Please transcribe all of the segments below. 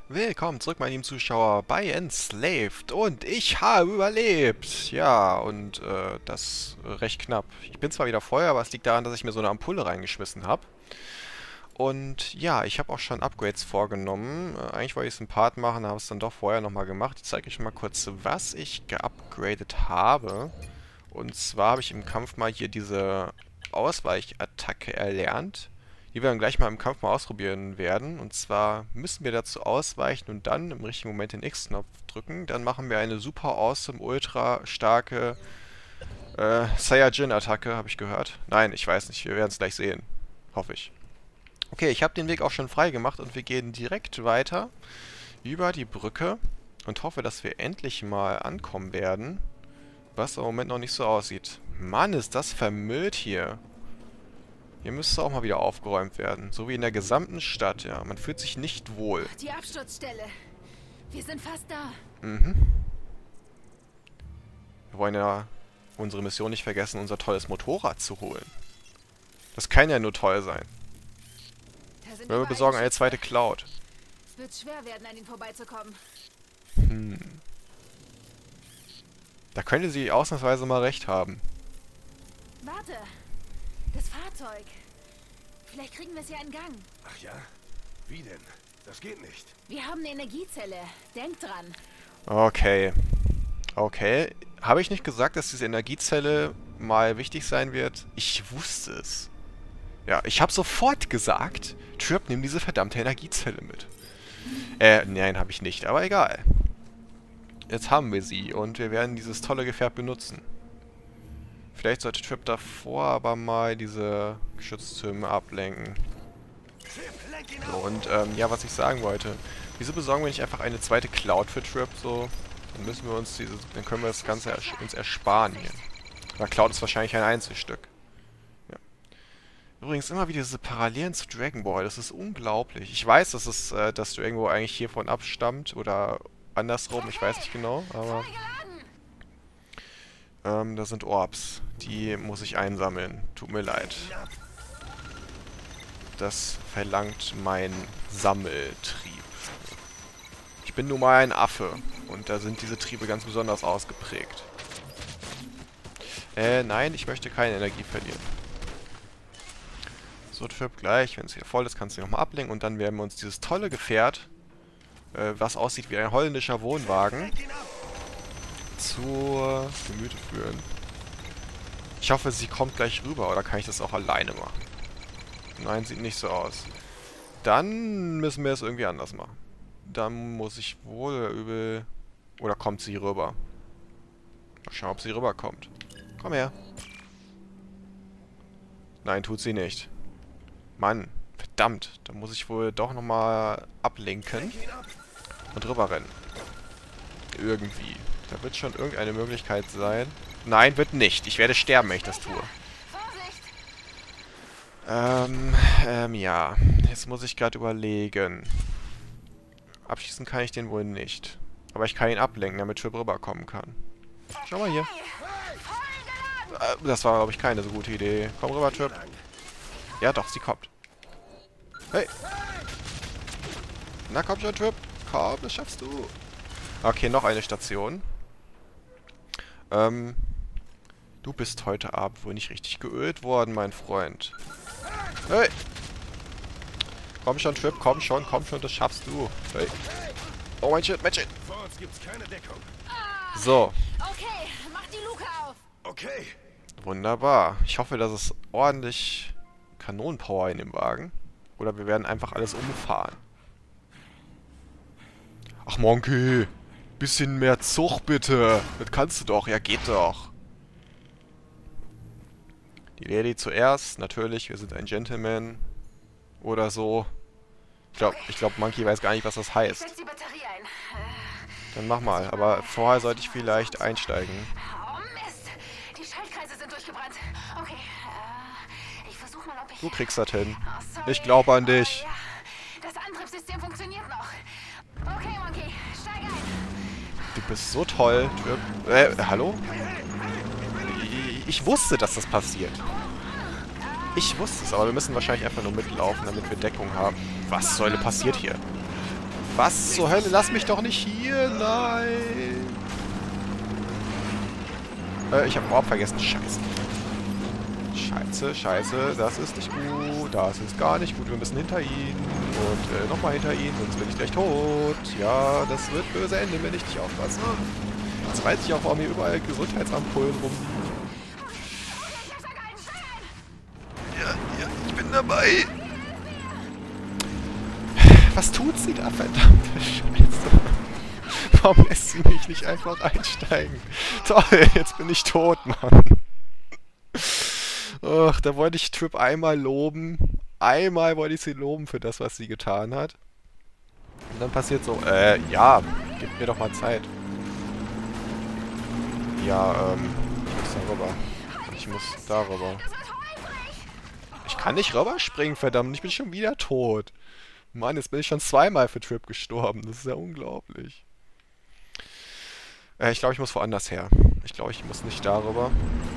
Willkommen zurück, meine lieben Zuschauer, bei Enslaved. Und ich habe überlebt. Ja, und das recht knapp. Ich bin zwar wieder Feuer, aber es liegt daran, dass ich mir so eine Ampulle reingeschmissen habe. Und ja, ich habe auch schon Upgrades vorgenommen. Eigentlich wollte ich es im Part machen, habe es dann doch vorher nochmal gemacht. Ich zeige euch mal kurz, was ich geupgradet habe. Und zwar habe ich im Kampf mal hier diese Ausweichattacke erlernt, die wir dann gleich mal im Kampf mal ausprobieren werden. Und zwar müssen wir dazu ausweichen und dann im richtigen Moment den X-Knopf drücken. Dann machen wir eine super awesome, ultra starke Saiyajin-Attacke, habe ich gehört. Nein, ich weiß nicht, wir werden es gleich sehen. Hoffe ich. Okay, ich habe den Weg auch schon frei gemacht und wir gehen direkt weiter über die Brücke und hoffe, dass wir endlich mal ankommen werden, was im Moment noch nicht so aussieht. Mann, ist das vermüllt hier. Hier müsste auch mal wieder aufgeräumt werden. So wie in der gesamten Stadt, ja. Man fühlt sich nicht wohl. Die Absturzstelle. Wir sind fast da. Mhm. Wir wollen ja unsere Mission nicht vergessen, unser tolles Motorrad zu holen. Das kann ja nur toll sein. Da sind Wir besorgen eine zweite Cloud. Es wird schwer werden, an ihnen vorbeizukommen. Da könnte sie ausnahmsweise mal recht haben. Warte. Das Fahrzeug. Vielleicht kriegen wir es ja in Gang. Ach ja? Wie denn? Das geht nicht. Wir haben eine Energiezelle. Denk dran. Okay. Okay. Habe ich nicht gesagt, dass diese Energiezelle mal wichtig sein wird? Ich wusste es. Ja, ich habe sofort gesagt, Trip, nimm diese verdammte Energiezelle mit. Nein, habe ich nicht, aber egal. Jetzt haben wir sie und wir werden dieses tolle Gefährt benutzen. Vielleicht sollte Trip davor aber mal diese Geschütztürme ablenken. So, und ja, was ich sagen wollte. Wieso besorgen wir nicht einfach eine zweite Cloud für Trip? So, dann müssen wir uns dann können wir das Ganze uns ersparen hier. Aber Cloud ist wahrscheinlich ein Einzelstück. Ja. Übrigens immer wieder diese Parallelen zu Dragon Ball. Das ist unglaublich. Ich weiß, dass Dragon Ball eigentlich hiervon abstammt oder andersrum. Ich weiß nicht genau, aber da sind Orbs. Die muss ich einsammeln. Tut mir leid. Das verlangt mein Sammeltrieb. Ich bin nun mal ein Affe. Und da sind diese Triebe ganz besonders ausgeprägt. Nein, ich möchte keine Energie verlieren. So, Trip, gleich, wenn es hier voll ist, kannst du nochmal ablenken. Und dann werden wir uns dieses tolle Gefährt, was aussieht wie ein holländischer Wohnwagen, zur Gemüte führen. Ich hoffe, sie kommt gleich rüber, oder kann ich das auch alleine machen? Nein, sieht nicht so aus. Dann müssen wir es irgendwie anders machen. Dann muss ich wohl oder übel... Oder kommt sie rüber? Mal schauen, ob sie rüberkommt. Komm her. Nein, tut sie nicht. Mann, verdammt. Da muss ich wohl doch nochmal ablenken und rüberrennen. Irgendwie. Da wird schon irgendeine Möglichkeit sein. Nein, wird nicht. Ich werde sterben, wenn ich das tue. Ja. Jetzt muss ich gerade überlegen. Abschießen kann ich den wohl nicht. Aber ich kann ihn ablenken, damit Trip rüberkommen kann. Schau mal hier. Das war, glaube ich, keine so gute Idee. Komm rüber, Trip. Ja, doch, sie kommt. Hey. Na, komm schon, Trip. Komm, das schaffst du. Okay, noch eine Station. Du bist heute Abend wohl nicht richtig geölt worden, mein Freund. Hey! Komm schon, Trip, komm schon, das schaffst du. Hey! Oh, mein Shit, mein Shit! Vor uns gibt's keine Deckung. So. Okay, mach die Luke auf. Okay. Wunderbar. Ich hoffe, dass es ordentlich Kanonenpower in dem Wagen. Oder wir werden einfach alles umfahren. Ach, Monkey! Bisschen mehr Zug, bitte! Das kannst du doch, ja geht doch. Die Lady zuerst, natürlich, wir sind ein Gentleman. Oder so. Ich glaub, Monkey weiß gar nicht, was das Ich heißt. setz die Batterie ein. Dann mach mal, aber vorher sollte ich vielleicht einsteigen. Oh Mist. Die Schaltkreise sind durchgebrannt. Okay. Ich versuch mal, ob ich... Du kriegst das hin. Oh, sorry. Ich glaube an dich. Ja. Das Antriebssystem funktioniert noch. Okay, Monkey. Steig ein. Du bist so toll. Hallo? Ich wusste, dass das passiert. Ich wusste es, aber wir müssen wahrscheinlich einfach nur mitlaufen, damit wir Deckung haben. Was zur Hölle passiert hier? Was zur Hölle? Lass mich doch nicht hier! Nein! Ich habe überhaupt vergessen. Scheiße. Scheiße, scheiße. Das ist nicht gut. Das ist gar nicht gut. Wir müssen hinter ihn. Und nochmal hinter ihn. Sonst bin ich gleich tot. Ja, das wird böse enden, wenn ich nicht aufpasse. Jetzt weiß ich auch, warum hier überall Gesundheitsampullen rumliegen. Ja, ich bin dabei. Was tut sie da, verdammte Scheiße? Warum lässt sie mich nicht einfach einsteigen? Toll, jetzt bin ich tot, Mann. Ach, da wollte ich Trip einmal loben. Einmal wollte ich sie loben für das, was sie getan hat. Und dann passiert so, ja, gib mir doch mal Zeit. Ja, ich muss darüber. Ich muss darüber. Ich kann nicht rüberspringen, verdammt, ich bin schon wieder tot. Mann, jetzt bin ich schon zweimal für Trip gestorben. Das ist ja unglaublich. Ich glaube, ich muss woanders her. Ich glaube, ich muss nicht darüber.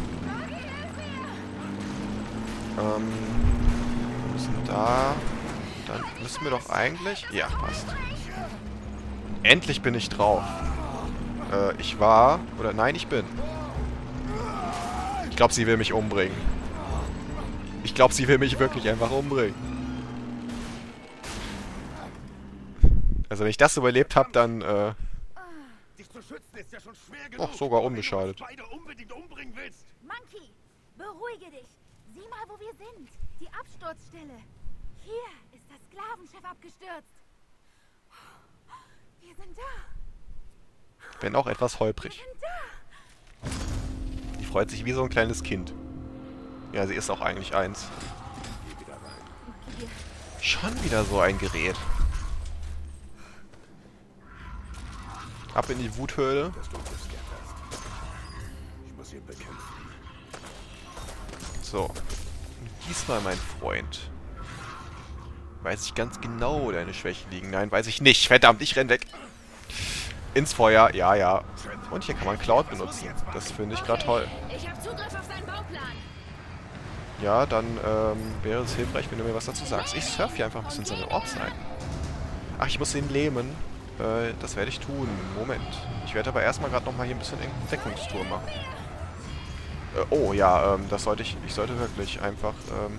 Wir müssen da. Dann müssen wir doch eigentlich... Ja, passt. Endlich bin ich drauf. Ich war... Oder nein, ich bin. Ich glaube, sie will mich umbringen. Ich glaube, sie will mich wirklich einfach umbringen. Also wenn ich das überlebt habe, dann, Dich zu schützen ist ja schon schwer ach, sogar unbeschadet. beide unbedingt umbringen willst. Monkey, beruhige dich. Sieh mal, wo wir sind. Die Absturzstelle. Hier ist das Sklavenschiff abgestürzt. Wir sind da. Wenn auch etwas holprig. Wir sind da. Die freut sich wie so ein kleines Kind. Ja, sie ist auch eigentlich eins. Geh wieder rein. Schon wieder so ein Gerät. Ab in die Wuthöhle. Dass du das gern hast. Ich muss ihn bekämpfen. So. Und diesmal, mein Freund. Weiß ich ganz genau, wo deine Schwächen liegen. Nein, weiß ich nicht. Verdammt, ich renn weg. Ins Feuer. Ja, ja. Und hier kann man Cloud benutzen. Das finde ich gerade toll. Ich habe Zugriff auf seinen Bauplan. Ja, dann wäre es hilfreich, wenn du mir was dazu sagst. Ich surfe hier einfach ein bisschen seine Ortszeit. Ach, ich muss ihn lähmen. Das werde ich tun. Moment. Ich werde aber erstmal gerade nochmal hier ein bisschen Entdeckungstour machen. Oh ja, das sollte ich sollte wirklich einfach...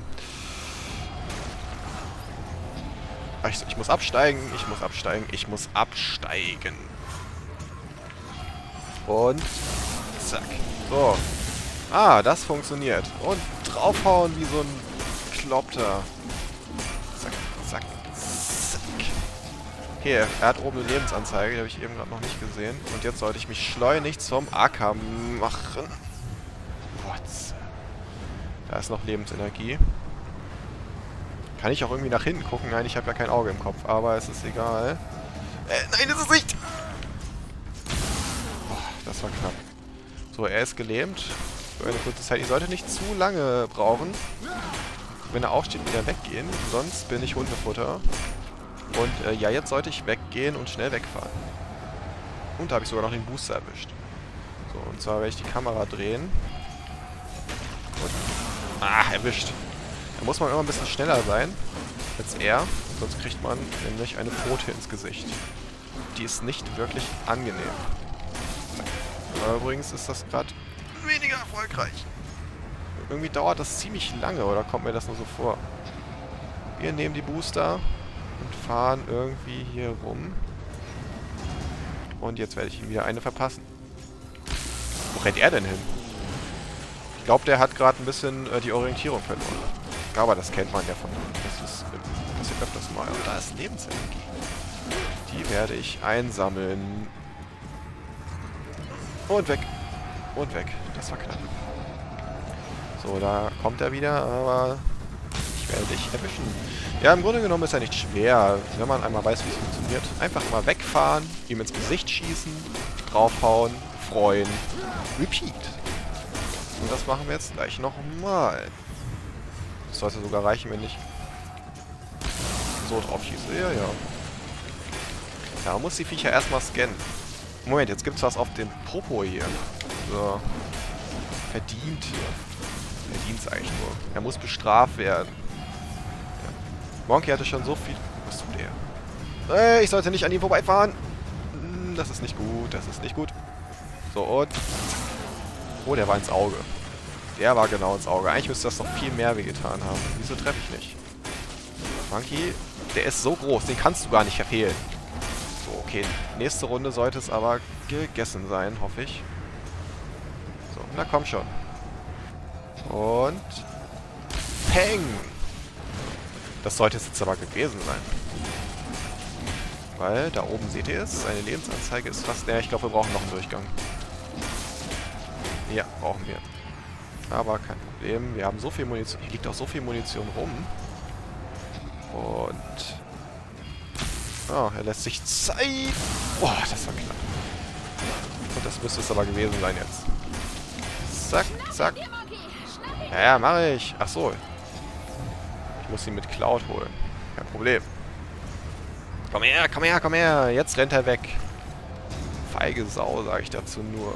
ich muss absteigen, ich muss absteigen, ich muss absteigen. Und zack. So. Ah, das funktioniert. Und draufhauen wie so ein Kloppter. Zack, zack, zack. Hier, er hat oben eine Lebensanzeige, die habe ich eben gerade noch nicht gesehen. Und jetzt sollte ich mich schleunigst zum Acker machen. What? Da ist noch Lebensenergie. Kann ich auch irgendwie nach hinten gucken? Nein, ich habe ja kein Auge im Kopf, aber es ist egal. Nein, ist es nicht! Boah, das war knapp. So, er ist gelähmt. Für eine kurze Zeit. Ich sollte nicht zu lange brauchen. Wenn er aufsteht, wieder weggehen. Sonst bin ich Hundefutter. Und ja, jetzt sollte ich weggehen und schnell wegfahren. Und da habe ich sogar noch den Booster erwischt. So, und zwar werde ich die Kamera drehen. Und, erwischt. Da muss man immer ein bisschen schneller sein als er. Sonst kriegt man nämlich eine Pfote ins Gesicht. Die ist nicht wirklich angenehm. Aber übrigens ist das gerade weniger erfolgreich. Irgendwie dauert das ziemlich lange, oder kommt mir das nur so vor? Wir nehmen die Booster und fahren irgendwie hier rum. Und jetzt werde ich ihm wieder eine verpassen. Wo rennt er denn hin? Ich glaube, der hat gerade ein bisschen die Orientierung verloren. Aber das kennt man ja von ihm. Das passiert öfters mal. Und da ist Lebensenergie. Die werde ich einsammeln. Und weg. Und weg. Das war knapp. So, da kommt er wieder, aber ich werde dich erwischen. Ja, im Grunde genommen ist er nicht schwer, wenn man einmal weiß, wie es funktioniert. Einfach mal wegfahren, ihm ins Gesicht schießen, draufhauen, freuen, repeat. Und das machen wir jetzt gleich nochmal. Das sollte sogar reichen, wenn ich so drauf schieße. Ja, ja. Ja, man muss die Viecher erstmal scannen. Moment, jetzt gibt's was auf dem Popo hier. So. Verdient. Verdient's eigentlich nur. Er muss bestraft werden. Ja. Monkey hatte schon so viel... Was tut er? Ich sollte nicht an ihm vorbeifahren. Das ist nicht gut, das ist nicht gut. So, und... Oh, der war ins Auge. Der war genau ins Auge. Eigentlich müsste das noch viel mehr wehgetan haben. Wieso treffe ich nicht? Monkey, der ist so groß, den kannst du gar nicht verfehlen. So, okay. Nächste Runde sollte es aber gegessen sein, hoffe ich. So, na komm schon. Und... Peng! Das sollte es jetzt aber gewesen sein. Weil, da oben seht ihr es, seine Lebensanzeige ist fast... Ja, ich glaube, wir brauchen noch einen Durchgang. Ja, brauchen wir. Aber kein Problem. Wir haben so viel Munition. Hier liegt auch so viel Munition rum. Und... Oh, er lässt sich Zeit. Boah, das war knapp. Und das müsste es aber gewesen sein jetzt. Zack, zack. Ja, ja, mache ich. Ach so. Ich muss ihn mit Cloud holen. Kein Problem. Komm her, komm her, komm her. Jetzt rennt er weg. Feige Sau, sage ich dazu nur.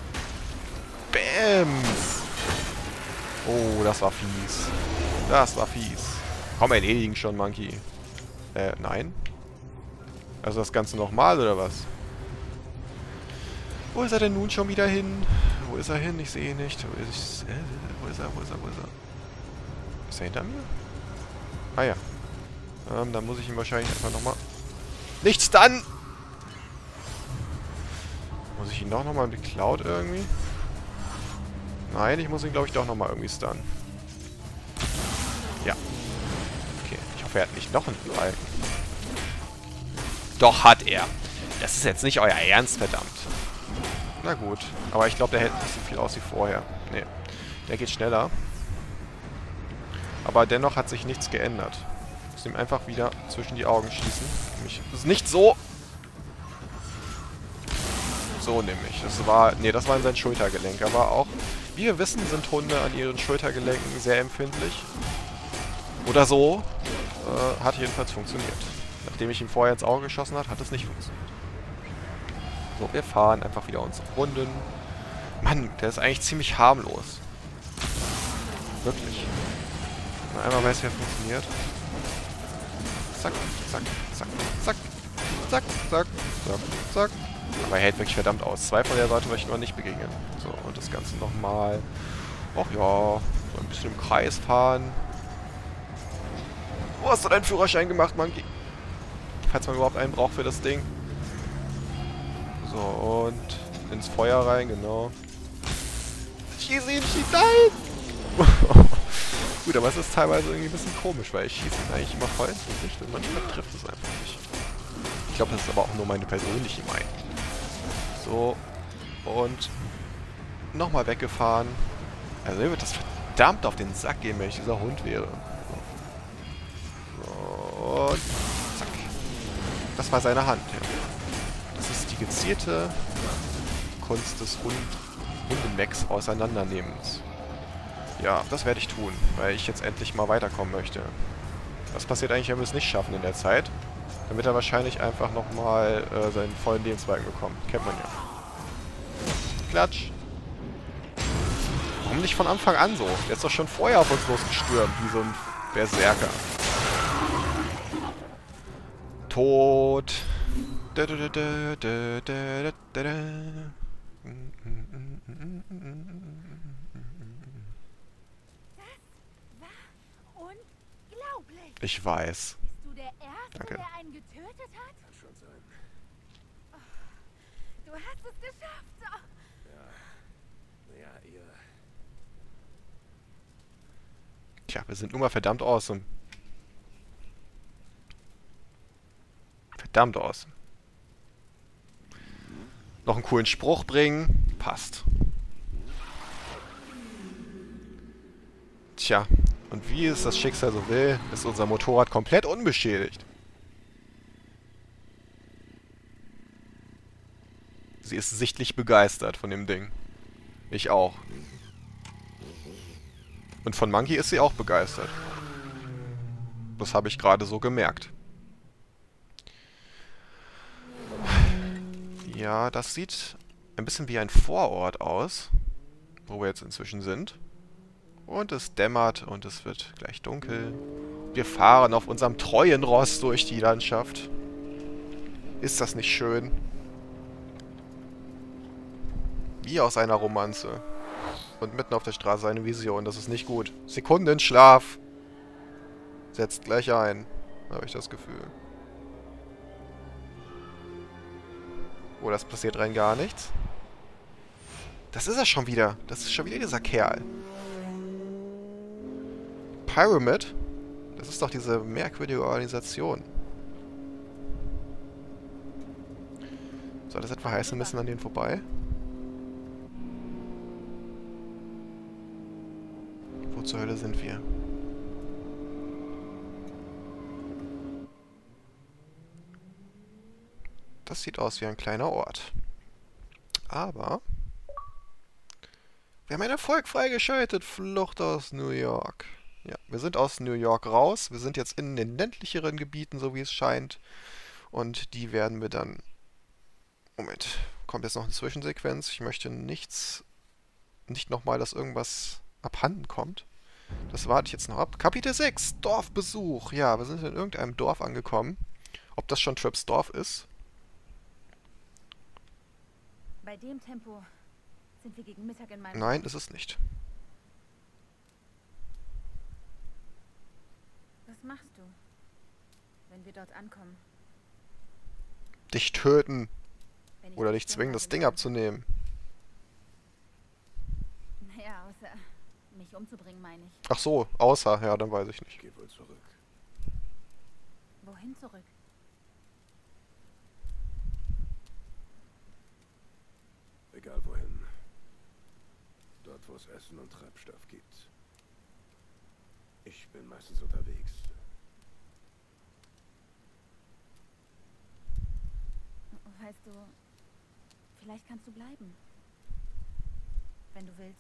Bams. Oh, das war fies. Das war fies. Komm, erledigen schon, Monkey. Nein. Also das Ganze nochmal, oder was? Wo ist er denn nun schon wieder hin? Wo ist er hin? Ich sehe ihn nicht. Wo ist er? Wo ist er? Wo ist er? Ist er hinter mir? Ah ja. Dann muss ich ihn wahrscheinlich einfach nochmal... Nicht stunnen! Muss ich ihn doch nochmal mit Cloud irgendwie? Nein, ich muss ihn, glaube ich, doch nochmal irgendwie stunnen. Ja. Okay, ich hoffe, er hat nicht noch einen Balken. Doch, hat er. Das ist jetzt nicht euer Ernst, verdammt. Na gut. Aber ich glaube, der hält nicht so viel aus wie vorher. Nee. Der geht schneller. Aber dennoch hat sich nichts geändert. Ich muss ihm einfach wieder zwischen die Augen schießen. Nämlich, das ist nicht so. So nämlich. Das war... Nee, das war in sein Schultergelenk. Aber auch, wie wir wissen, sind Hunde an ihren Schultergelenken sehr empfindlich. Oder so. Hat jedenfalls funktioniert. Nachdem ich ihm vorher ins Auge geschossen habe, hat es nicht funktioniert. So, wir fahren einfach wieder unsere Runden. Mann, der ist eigentlich ziemlich harmlos. Wirklich. Wenn man einmal weiß, wie er funktioniert. Zack, zack, zack, zack, zack, zack, zack, zack. Aber er hält wirklich verdammt aus. Zwei von der Seite möchten wir nicht begegnen. So, und das Ganze nochmal. Ach ja, so ein bisschen im Kreis fahren. Wo hast du deinen Führerschein gemacht, Monkey? Falls man überhaupt einen braucht für das Ding. So, und ins Feuer rein, genau. Schieß ihn, schieß nein! Gut, aber es ist teilweise irgendwie ein bisschen komisch, weil ich schieße ihn eigentlich immer voll ins Gesicht und manchmal trifft es einfach nicht. Ich glaube, das ist aber auch nur meine persönliche Meinung. So, und nochmal weggefahren. Also mir wird das verdammt auf den Sack gehen, wenn ich dieser Hund wäre. So, und zack. Das war seine Hand, ja. Das ist die gezielte Kunst des Hundenmecks auseinandernehmens. Ja, das werde ich tun, weil ich jetzt endlich mal weiterkommen möchte. Was passiert eigentlich, wenn wir es nicht schaffen in der Zeit? Dann wird er wahrscheinlich einfach nochmal seinen vollen Lebensbalken bekommen. Kennt man ja. Klatsch. Warum nicht von Anfang an so? Der ist doch schon vorher auf uns losgestürmt, wie so ein Berserker. Tot. Unglaublich. Ich weiß. Bist du der Erste, Danke. der einen getötet hat? Kann schon sein. Du hast es geschafft. Oh. Ja, ihr... Tja, wir sind nun mal verdammt awesome. Verdammt awesome. Noch einen coolen Spruch bringen. Passt. Tja, und wie es das Schicksal so will, ist unser Motorrad komplett unbeschädigt. Sie ist sichtlich begeistert von dem Ding. Ich auch. Und von Monkey ist sie auch begeistert. Das habe ich gerade so gemerkt. Ja, das sieht ein bisschen wie ein Vorort aus, wo wir jetzt inzwischen sind. Und es dämmert und es wird gleich dunkel. Wir fahren auf unserem treuen Ross durch die Landschaft. Ist das nicht schön? Wie aus einer Romanze. Und mitten auf der Straße eine Vision. Das ist nicht gut. Sekundenschlaf. Setzt gleich ein. Habe ich das Gefühl. Oh, das passiert rein gar nichts. Das ist er schon wieder. Das ist schon wieder dieser Kerl. Pyramid? Das ist doch diese merkwürdige Organisation. Soll das etwa heißen, wir müssen an denen vorbei? Wo zur Hölle sind wir? Das sieht aus wie ein kleiner Ort. Aber wir haben einen Erfolg freigeschaltet. Flucht aus New York. Ja, wir sind aus New York raus. Wir sind jetzt in den ländlicheren Gebieten, so wie es scheint. Und die werden wir dann... Moment, kommt jetzt noch eine Zwischensequenz. Ich möchte nicht nochmal, dass irgendwas abhanden kommt. Das warte ich jetzt noch ab. Kapitel 6, Dorfbesuch. Ja, wir sind in irgendeinem Dorf angekommen. Ob das schon Trips Dorf ist? Bei dem Tempo sind wir gegen Mittag in meinem... Nein, ist es nicht. Was machst du, wenn wir dort ankommen? Dich töten. Wenn ich Oder dich zwingen, das Ding abzunehmen. Naja, außer mich umzubringen, meine ich. Ach so, außer, ja, dann weiß ich nicht. Geh wohl zurück. Wohin zurück? Egal wohin. Dort, wo es Essen und Treibstoff gibt. Ich bin meistens unterwegs. Weißt du, vielleicht kannst du bleiben. Wenn du willst.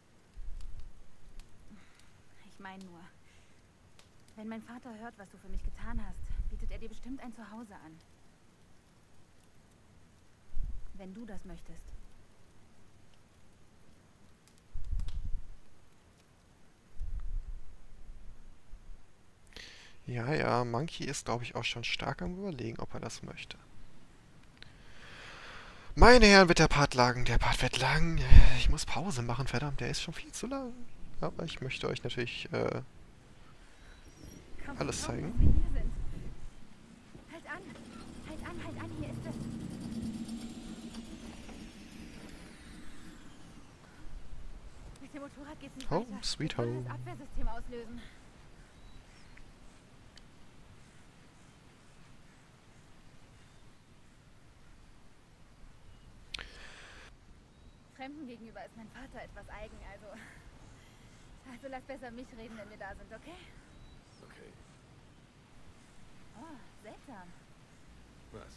Ich meine nur, wenn mein Vater hört, was du für mich getan hast, bietet er dir bestimmt ein Zuhause an. Wenn du das möchtest. Ja, ja, Monkey ist, glaube ich, auch schon stark am Überlegen, ob er das möchte. Meine Herren, wird der Part lang. Der Part wird lang. Ich muss Pause machen, verdammt, der ist schon viel zu lang. Aber ich möchte euch natürlich Komm, alles komm, zeigen. dass wir hier sind. Halt an! Halt an, halt an, hier ist es. Mit dem Motorrad geht's nicht Home, weiter. sweet Ich würde home. das Abwehrsystem auslösen. Fremden gegenüber ist mein Vater etwas eigen, also lass besser mich reden, wenn wir da sind, okay? Okay. Oh, seltsam. Was?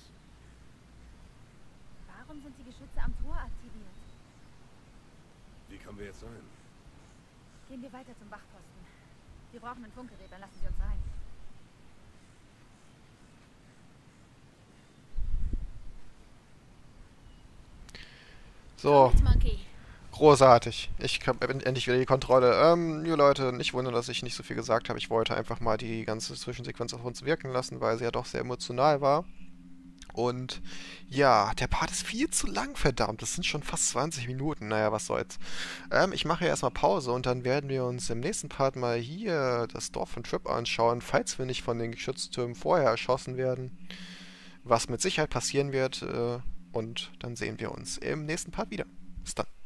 Warum sind die Geschütze am Tor aktiviert? Wie kommen wir jetzt rein? Gehen wir weiter zum Wachposten. Wir brauchen ein Funkgerät, dann lassen Sie uns rein. So, Mit Monkey. großartig. Ich habe endlich wieder die Kontrolle. Ja, Leute, nicht wundern, dass ich nicht so viel gesagt habe. Ich wollte einfach mal die ganze Zwischensequenz auf uns wirken lassen, weil sie ja doch sehr emotional war. Und ja, der Part ist viel zu lang, verdammt. Das sind schon fast 20 Minuten. Naja, was soll's. Ich mache ja erstmal Pause und dann werden wir uns im nächsten Part mal hier das Dorf von Trip anschauen, falls wir nicht von den Geschütztürmen vorher erschossen werden. Was mit Sicherheit passieren wird. Und dann sehen wir uns im nächsten Part wieder. Bis dann.